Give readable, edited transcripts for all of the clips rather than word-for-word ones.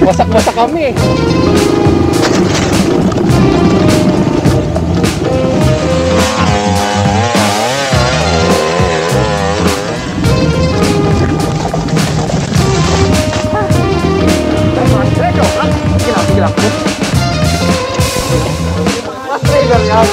Wasak-wasak kami. Mas trailer yan.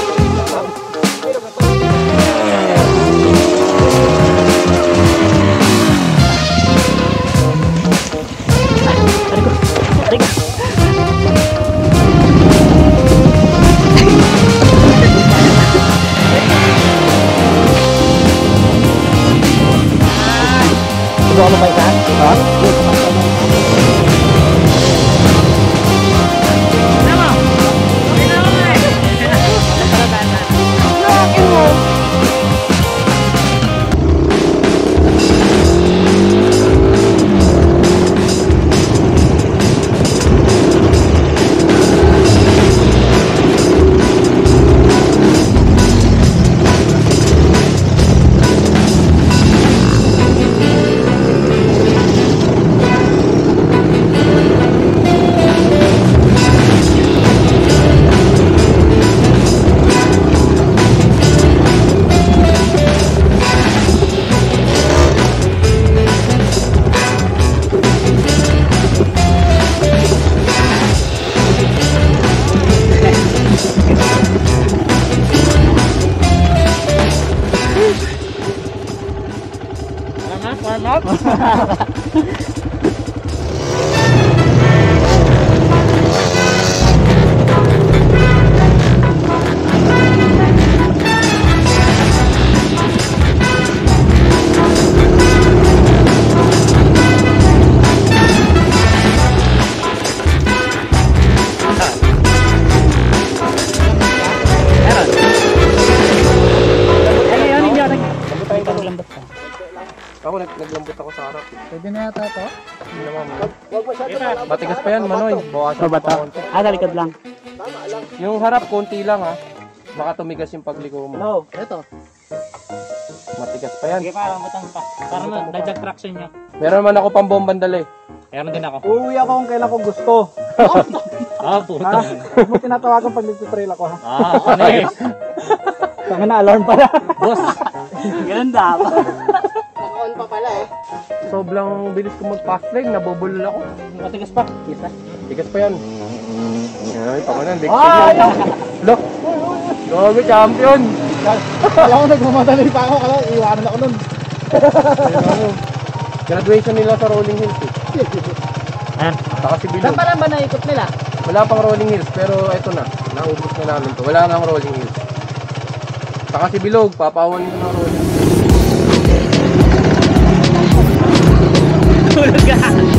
Subukan mo ba isa? Ha? Warm up? Ako naglambot ako sa harap. Pwede na yata ito? Hindi naman. Matigas pa yan, Manoy. Bawasan pa konti. Sa likod lang. Yung harap, konti lang ha. Baka tumigas yung pagliko mo. No, ito. Matigas pa yan. Sige pa, butang pa. Para na-drag traction nyo. Meron naman ako pang bombandal eh. Meron din ako. Uuwi ako kung kailan ko gusto. Puta. Huwag mo tinatawagan pag nagtutrail ako ha. Ano eh? Tanga na, alarm pala. Boss. Ganun dapat. Naka-on pa pala eh. Sobrang bilis ko mag-fast lane, nabubulol ako. Matigas pa. Isa. Tigas pa yan. Ay, pakanan, big speed yan. Look! Gogo, champion! Alam ko nagmamadali pa ako, kala iwanan ako nun. Graduation nila sa Rolling Hills eh. Saka si Bilog. Saan pa lang ba naikot nila? Wala pang Rolling Hills, pero eto na. Naubos na namin to. Wala nang Rolling Hills. Saka si Bilog, papawan ko ng Rolling Hills. Tulog ka.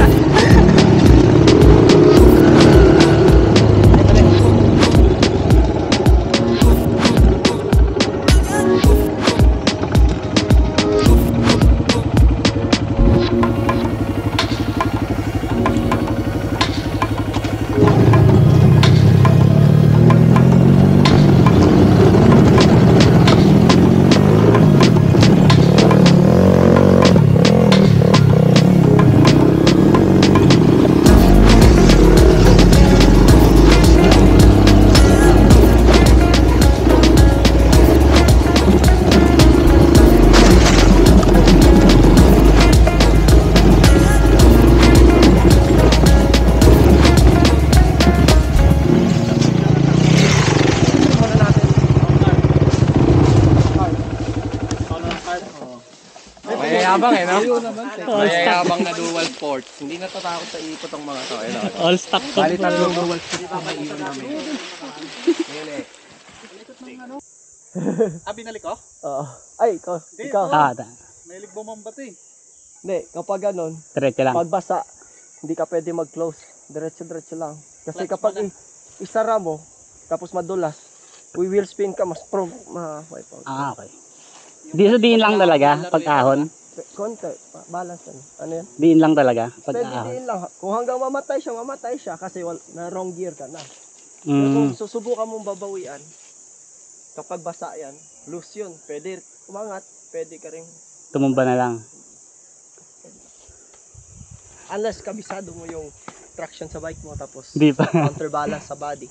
Mayayabang eh, no? Mayayabang na dual sports. Hindi natatakot sa ipot ang mga to. All stock to. Bali tatlong dual sports ang maiwan namin. Binalik ko? Oo. Ay, ikaw. May bumambat eh. Hindi, kapag ganun, Diretso lang. pag basa, hindi ka pwede mag-close. Diretso-diretso lang. Kasi kapag isara mo, tapos madulas, wheel spin ka, mas ma-wipe out. Okay. Diin lang talaga pag ahon. Konti, balance yan. Ano yan? Diin lang talaga pag Pwede ahon. din lang. Kung hanggang mamatay siya kasi na wrong gear ka na. Pero Mm. kung susubukan mong babawian, kapag basa yan, loose yun. Pwede umangat, pwede ka rin. Tumumba na lang. Unless kabisado mo yung traction sa bike mo tapos Di pa. counterbalance sa body.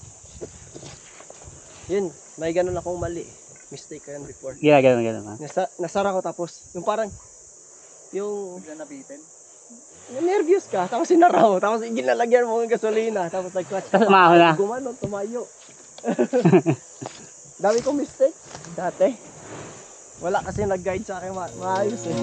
Yun, may ganun akong mali. Mistake ko yan before. Ganun ha. Nasara ko tapos, yung parang, yung nervous ka, tapos sinara mo, tapos ginalagyan mo ng gasolina, tapos nag-clutch ka. Tapos umaho na. Gumano, tumayo. Dami kong mistake dati. Wala kasi nag-guide sa akin maayos eh.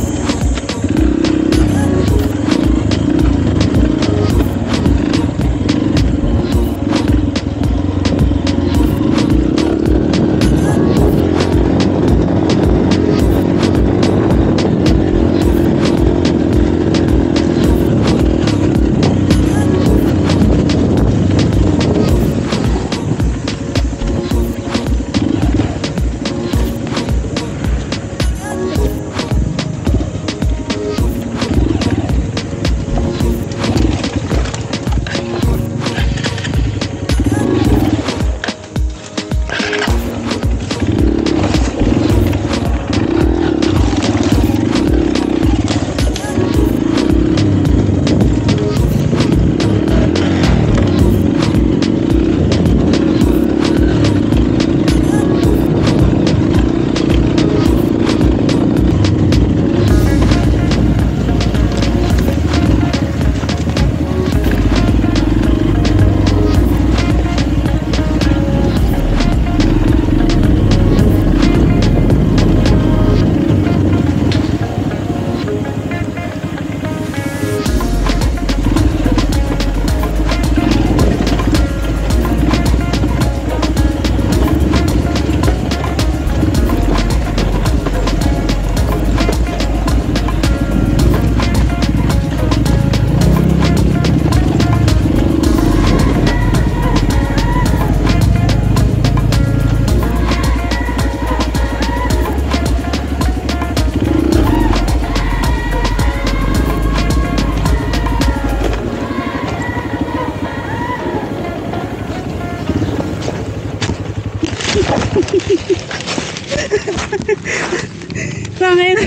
Sangin.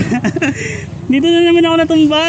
Dito na naman ako natumba.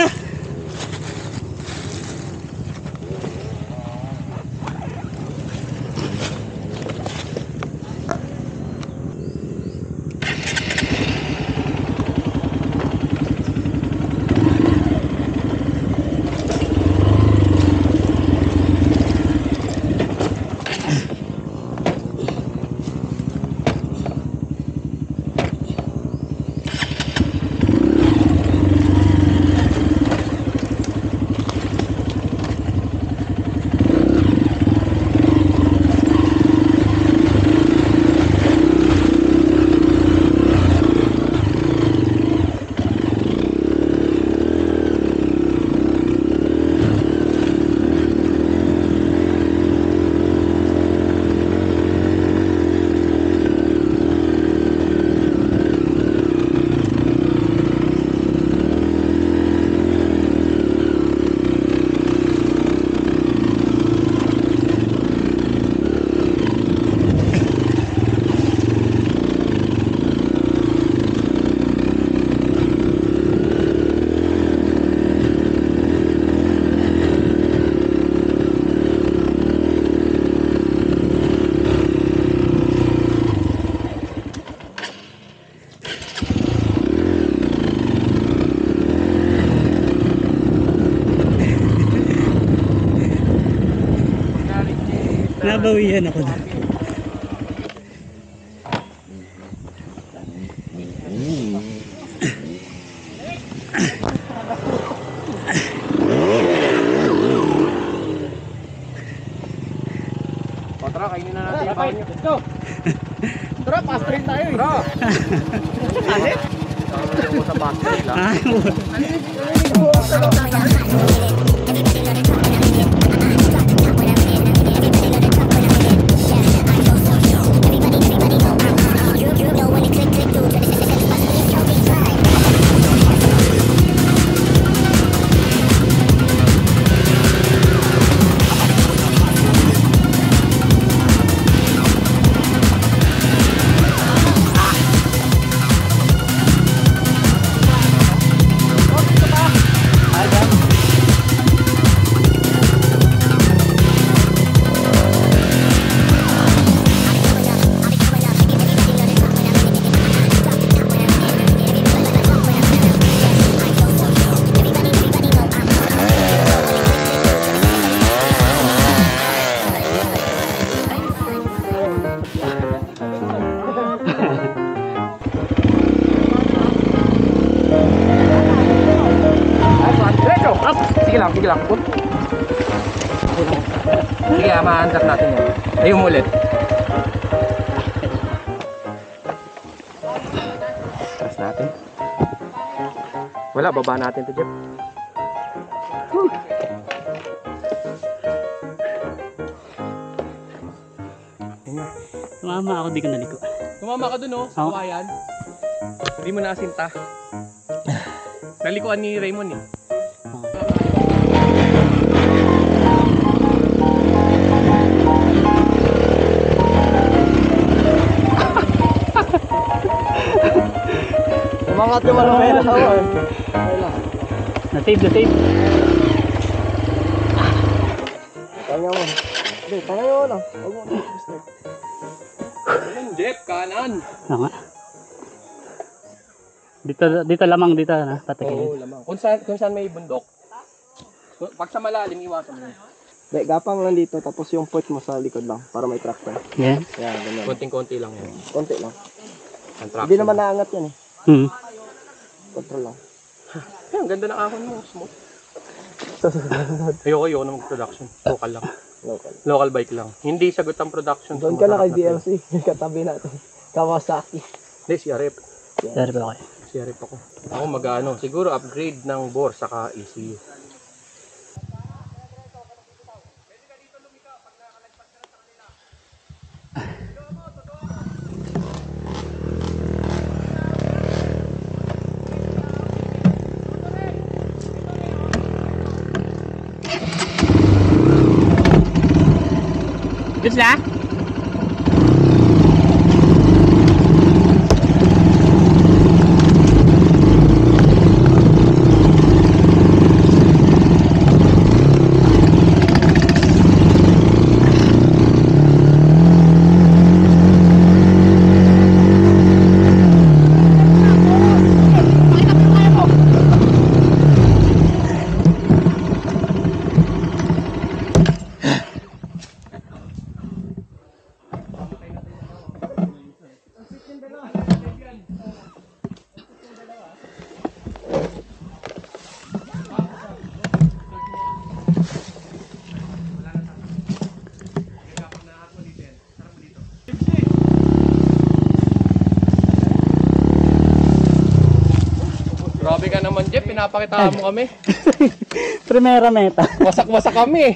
Nabawihan ako na. O tara, kainin na natin yung bahay nyo. Let's go! Tara, fast train tayo eh. Tara! Ano? Tama mo sa basket nila. Diretso! Up! Sige lang, sige lang. Sige, ma-answer natin yan. Ayun mo ulit. Stress natin. Wala, baba natin to, Jeff. Tumama ako, di ka naliko. Tumama ka dun, oh. Sa kawayan. Hindi mo naasinta. Nalikuan ni Raymond, eh. Umangat yung malapit na ako eh. Na-save, na-save. Tanya mo. Hindi, tanya mo lang. Huwag mo. Kanan, Jeff, kanan. Oo nga. Dito lamang dito na Oo, patigilin. lamang. Kung saan may bundok. Pag sa malalim, iwasan mo. Hindi, gapang lang dito. Tapos yung foot mo sa likod lang. Para may traction. Yan. Yan, ganyan. Konting-konti lang yan. Konti lang. Ang traction. Hindi naman naangat yan eh. Control lang. Ang ganda ng ahon mo. Smooth. Ayoko na mag-production. Local lang. Local. Local bike lang. Hindi sagot ang production. Doon ka na kay DLC. Katabi natin. Kawasaki. Hindi, CRF. Sorry ba kayo? CRF ako. Ako mag-ano. Siguro upgrade ng bore saka ECU. Goods na? Grabe ka naman, Jeff. Pinapakitaan mo kami. Primera meta. Wasak-wasak kami.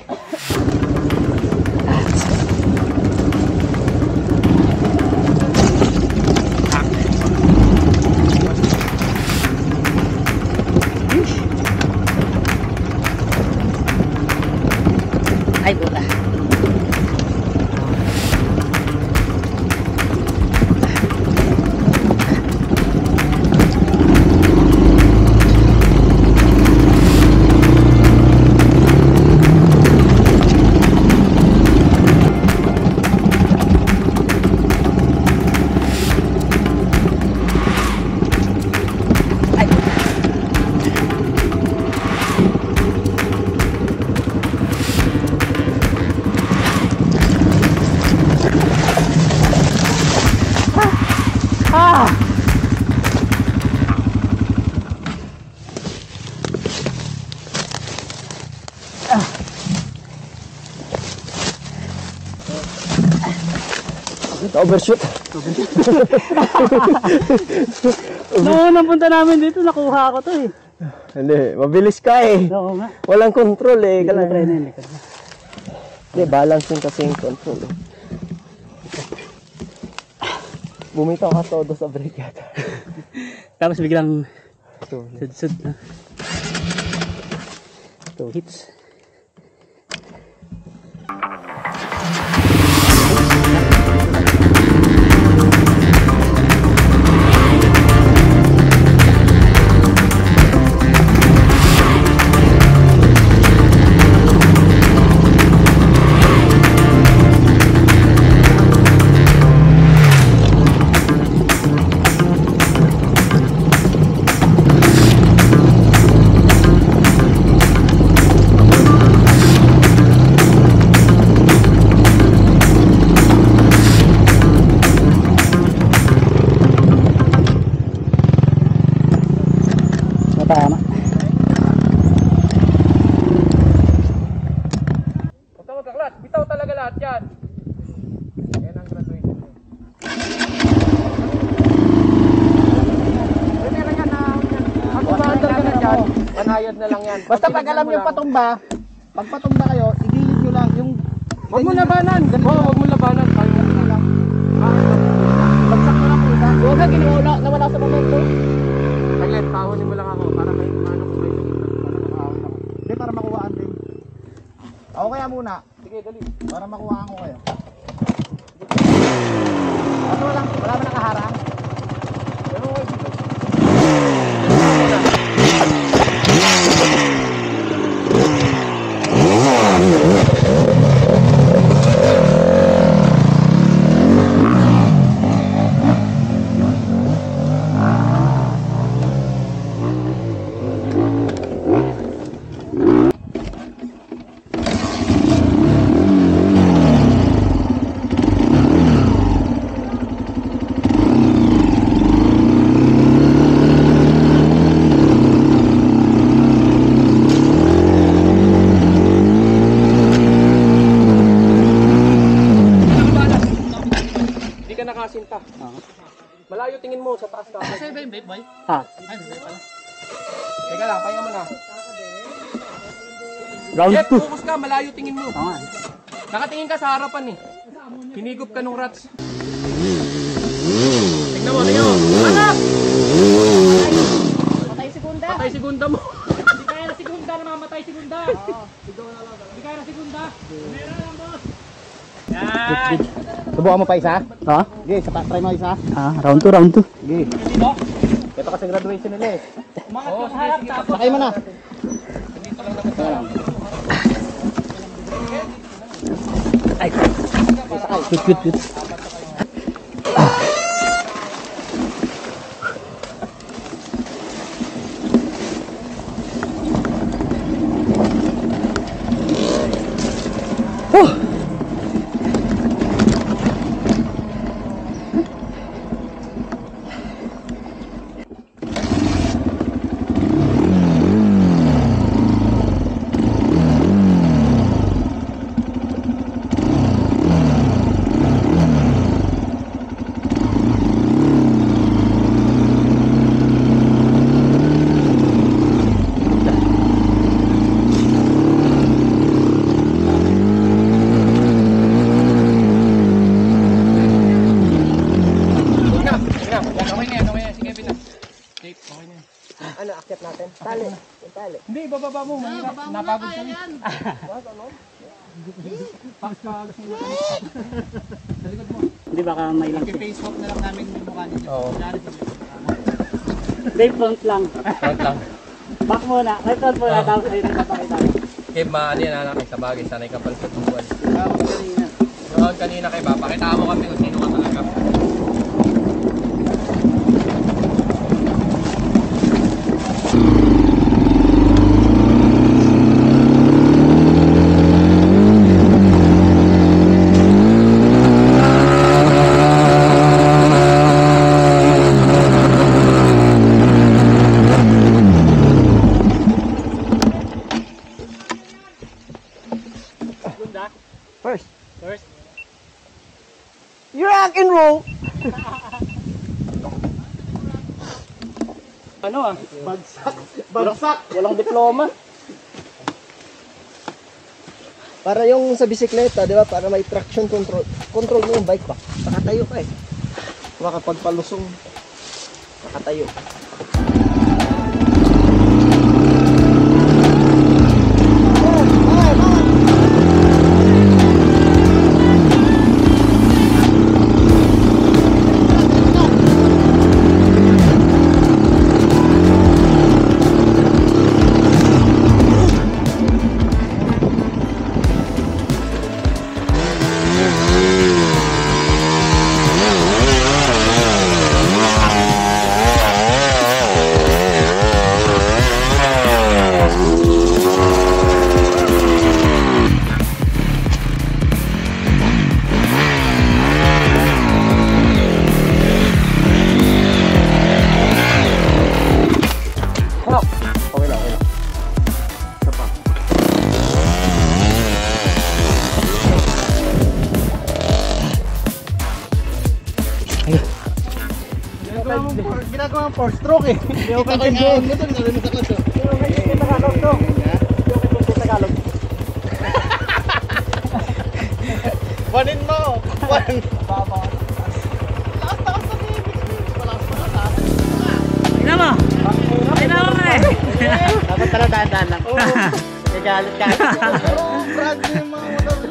Ay, puta. Overshoot. Noong napunta namin dito, nakuha ko to eh. Hindi, mabilis ka eh. Oo nga. Walang control eh. Hindi ko na-try na yun. Hindi, balancing kasi yung control eh. Bumitaw ka todo sa brake yata. Tapos biglang So, sud-sud na. 2 hits. bayad na lang yan. Basta pag alam nyo patumba, pag patumba kayo, igilid nyo lang yung... Huwag mo labanan. Huwag mo labanan. Kaya mo lang. Bagsak mo lang po isa. Huwag ka giniwala, nawala sa momento. Saglit, pahunin mo lang ako para may ano ko sa'yo. Hindi, para makuhaan din. Ako kaya muna, Sige, dali. para makuhaan ko kayo. Ano lang, wala ba nakaharang? Pero okay, sige. Nakasinta. Malayo tingin mo sa taas ka. Kasi ba yung vape boy? Ha? Ay, vape pala. Teka lang, pahinga mo na. Round Jeff, 2. focus ka, malayo tingin mo. Tama. Nakatingin ka sa harapan eh. Hinigop ka nung rats. Tignan mo, tignan mo. Anak! Patay segunda. Patay segunda mo. Hindi kaya na segunda na mamatay segunda. Hindi kaya na segunda. Meron lang boss. Yan. Subukan mo pa isa? Ha? Sige, try mo isa. Ah, round 2, round 2. Sige. Ito kasi graduation nila eh. Umangat ka sa harap tapos. Sakay mo na. Ay. Cute, cute, cute. Ano, akyat natin? Tali. Yung tali. Hindi, bababa mo. Mahirap. Napagod ka rin. Hindi baka may lang. I-face swap na lang namin yung mukha ninyo. Oo. Hindi, front lang. Front lang. Back muna. Ay, front muna. Tapos ayun ang papakita. Kev, ano yan anak, sa bagay, sanay ka pala sa tubuan. Tapos kanina. Noon kanina kay Papa, pakita mo kami kung sino ka talaga. First. First. You rock and roll. Ano ah? Bagsak! Walang diploma. Para yung sa bisikleta, di ba? Para may traction control. Control mo yung bike pa. Nakatayo ka eh. Makapagpalusong. Nakatayo. Ginagawa mo 4 stroke eh. Kita ko yung motor, narinig sa clutch. Wanin mo! Wan! Tingnan mo. Tingnan mo eh. Dapat talaga daan lang. Gagalit ka. Brad yung mga motor